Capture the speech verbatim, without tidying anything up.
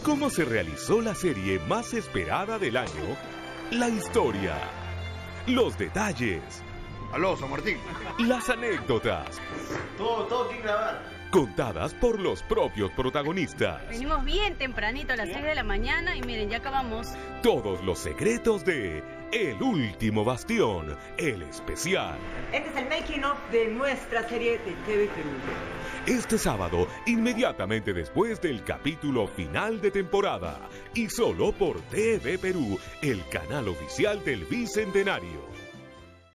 ¿Cómo se realizó la serie más esperada del año? La historia, los detalles, Aló, San Martín. las anécdotas, Todo, todo que grabar. contadas por los propios protagonistas. Venimos bien tempranito a las seis de la mañana y miren, ya acabamos. Todos los secretos de El Último Bastión, el especial. Este es el making of de nuestra serie de T V Perú. Este sábado, inmediatamente después del capítulo final de temporada. Y solo por T V Perú, el canal oficial del Bicentenario.